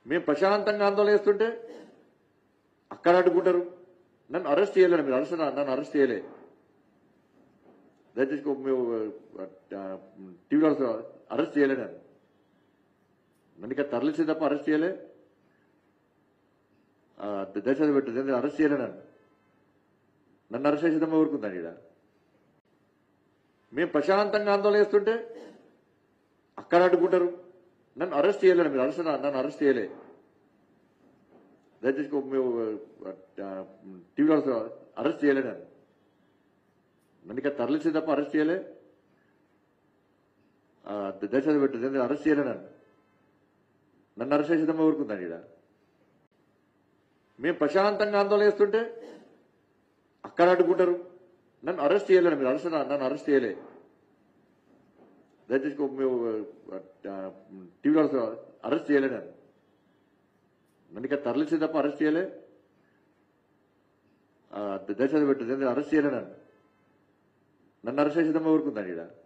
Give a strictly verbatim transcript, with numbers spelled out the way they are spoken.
మేము ప్రశాంతంగా ఆందోళన చేస్తుంటే అక్కడ అడ్డుకుంటారు. నన్ను అరెస్ట్ చేయలేను, మీరు అరెస్ట్ నన్ను అరెస్ట్ చేయలే. దయచేసి మేము టీవీలో అరెస్ట్ చేయలే, నన్ను నన్ను ఇక్కడ తరలించే తప్ప అరెస్ట్ చేయలే. దయచేసి పెట్టు, అరెస్ట్ చేయలే. నన్ను నన్ను అరెస్ట్ చేసేదమ్మా ఊరుకుందండి. ఇక్కడ మేము ప్రశాంతంగా ఆందోళన చేస్తుంటే అక్కడ అడ్డుకుంటారు. నన్ను అరెస్ట్ చేయలేను, మీరు అరెస్ట్ నన్ను అరెస్ట్ చేయలే. దయచేసి మేము టీవీలో అరెస్ట్ చేయలే. నన్ను నన్ను ఇక్కడ తరలించే తప్ప అరెస్ట్ చేయలే. దయచేసి పెట్టు, అరెస్ట్ చేయలే. నన్ను నన్ను అరెస్ట్ చేసేదమ్మా ఊరుకుందండి. ఇక్కడ మేము ప్రశాంతంగా ఆందోళన చేస్తుంటే అక్కడ అడ్డుకుంటారు. నన్ను అరెస్ట్ చేయలేను, మీరు అరెస్ట్ నన్ను అరెస్ట్ చేయలే. దయచేసి మేము టీవీలో అరెస్ట్ చేయలే. నన్ను నన్ను ఇక్కడ తరలించే తప్ప అరెస్ట్ చేయలే. దయచేసి పెట్టు, అరెస్ట్ చేయలే. నన్ను నన్ను అరెస్ట్ చేసేదమ్మా ఊరుకుందండి. ఇక్కడ